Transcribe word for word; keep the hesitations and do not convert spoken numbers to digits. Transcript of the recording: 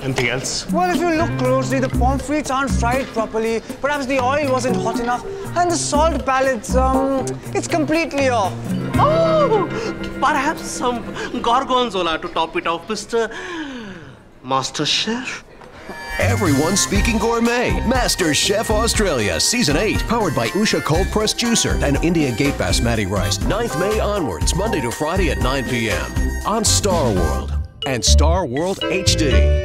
Anything else? Well, if you look closely, the pommes frites aren't fried properly. Perhaps the oil wasn't hot enough. And the salt balance, um, it's completely off. Oh, perhaps some gorgonzola to top it off, Mister Master Chef. Everyone Speaking Gourmet, Master Chef Australia, Season eight, powered by Usha Cold Pressed Juicer and India Gate Basmati Rice. ninth May onwards, Monday to Friday at nine p m on Star World and Star World H D.